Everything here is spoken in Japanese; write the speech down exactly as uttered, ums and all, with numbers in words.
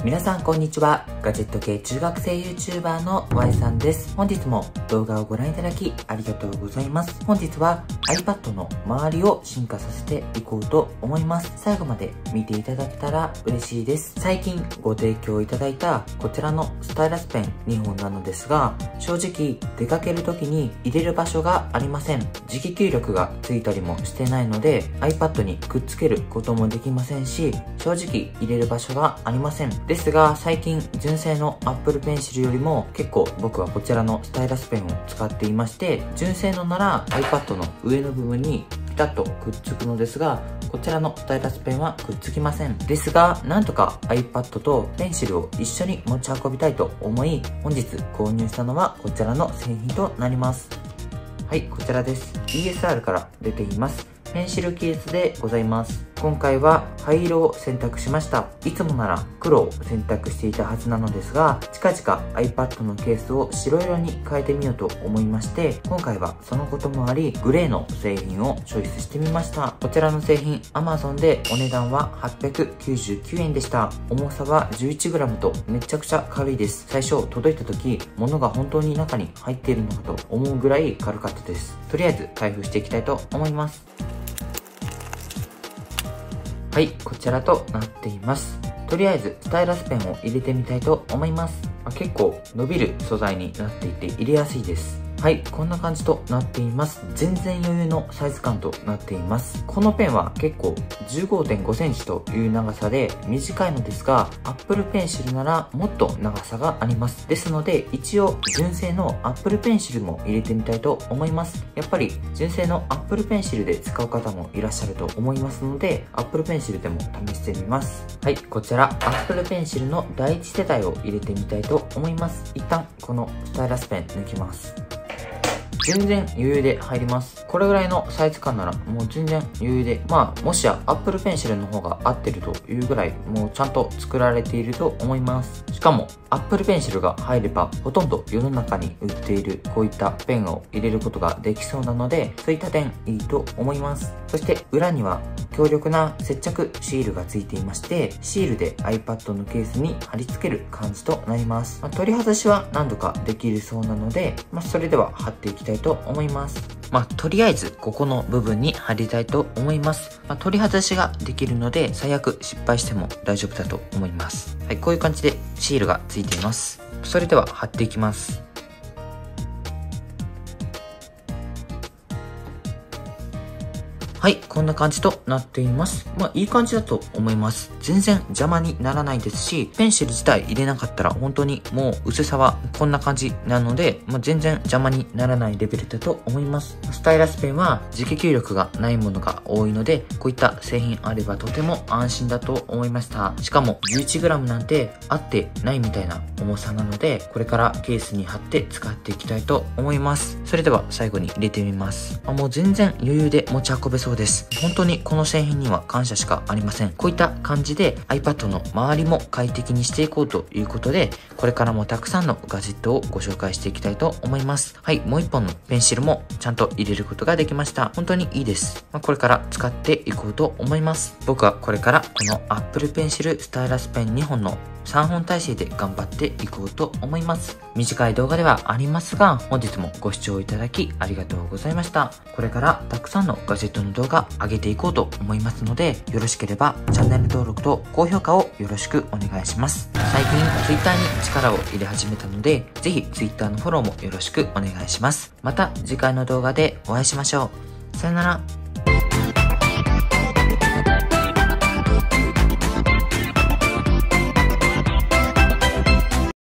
皆さんこんにちは。ガジェット系中学生 YouTuber の Y さんです。本日も動画をご覧いただきありがとうございます。本日は iPad の周りを進化させていこうと思います。最後まで見ていただけたら嬉しいです。最近ご提供いただいたこちらのスタイラスペンにほんなのですが、正直出かける時に入れる場所がありません。磁気吸力がついたりもしてないので iPad にくっつけることもできませんし、正直入れる場所がありません。ですが最近純正の Apple Pencil よりも結構僕はこちらのスタイラスペンを使っていまして、純正のなら iPad の上の部分にピタッとくっつくのですが、こちらのスタイラスペンはくっつきません。ですがなんとか iPad とペンシルを一緒に持ち運びたいと思い、本日購入したのはこちらの製品となります。はい、こちらです。 イーエスアール から出ていますペンシルケースでございます。今回は灰色を選択しました。いつもなら黒を選択していたはずなのですが、近々 iPad のケースを白色に変えてみようと思いまして、今回はそのこともありグレーの製品をチョイスしてみました。こちらの製品 Amazon でお値段ははっぴゃくきゅうじゅうきゅうえんでした。重さは じゅういちグラム とめちゃくちゃ軽いです。最初届いた時物が本当に中に入っているのかと思うぐらい軽かったです。とりあえず開封していきたいと思います。はい、こちらとなっています。とりあえずスタイラスペンを入れてみたいと思います。まあ、結構伸びる素材になっていて入れやすいです。はい、こんな感じとなっています。全然余裕のサイズ感となっています。このペンは結構 じゅうごてんごセンチという長さで短いのですが、Apple Pencil ならもっと長さがあります。ですので一応純正の Apple Pencil も入れてみたいと思います。やっぱり純正の Apple Pencil で使う方もいらっしゃると思いますので、Apple Pencil でも試してみます。はい、こちら Apple Pencil のだいいち世代を入れてみたいと思います。一旦このスタイラスペン抜きます。全然余裕で入ります。これぐらいのサイズ感ならもう全然余裕で、まあもしや Apple Pencil の方が合ってるというぐらいもうちゃんと作られていると思います。しかも Apple Pencil が入ればほとんど世の中に売っているこういったペンを入れることができそうなので、そういった点いいと思います。そして裏には強力な接着シールがついていまして、シールで iPad のケースに貼り付ける感じとなります。まあ、取り外しは何度かできるそうなので、まあ、それでは貼っていきたいと思います。まあ、とりあえずここの部分に貼りたいと思います。まあ、取り外しができるので最悪失敗しても大丈夫だと思います。はい、こういう感じでシールがついています。それでは貼っていきます。はい、こんな感じとなっています。まあ、いい感じだと思います。全然邪魔にならないですし、ペンシル自体入れなかったら本当にもう薄さはこんな感じなので、まあ、全然邪魔にならないレベルだと思います。スタイラスペンは磁気吸力がないものが多いので、こういった製品あればとても安心だと思いました。しかも じゅういちグラム なんて合ってないみたいな重さなので、これからケースに貼って使っていきたいと思います。それでは最後に入れてみます。あ、もう全然余裕で持ち運べそうです。本当にこの製品には感謝しかありません。こういった感じで iPad の周りも快適にしていこうということで、これからもたくさんのガジェットをご紹介していきたいと思います。はい、もう一本のペンシルもちゃんと入れることができました。本当にいいです。まあ、これから使っていこうと思います。僕はこれからこの Apple Pencil スタイラスペンにほんのさんほん体制で頑張っていこうと思います。短い動画ではありますが、本日もご視聴いただきありがとうございました。これからたくさんのガジェットの動画上げていこうと思いますので、よろしければチャンネル登録と高評価をよろしくお願いします。最近 Twitter に力を入れ始めたので、ぜひ Twitter のフォローもよろしくお願いします。また次回の動画でお会いしましょう。さよなら。